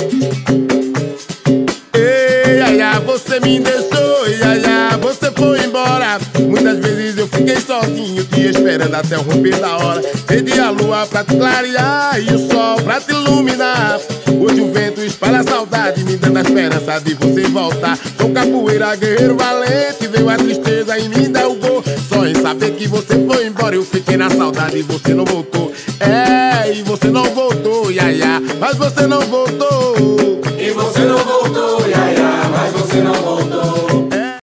Ei, ai, ai, você me deixou, e ai, ai, você foi embora. Muitas vezes eu fiquei sozinho, te esperando até o romper da hora. Pedi a lua pra te clarear e o sol pra te iluminar. Hoje o vento espalha a saudade, me dando a esperança de você voltar. Sou capoeira, guerreiro valente, veio a tristeza e me derrubou. Só em saber que você foi embora, eu fiquei na saudade e você não voltou. É, e você não voltou, ia, ia, mas você não voltou.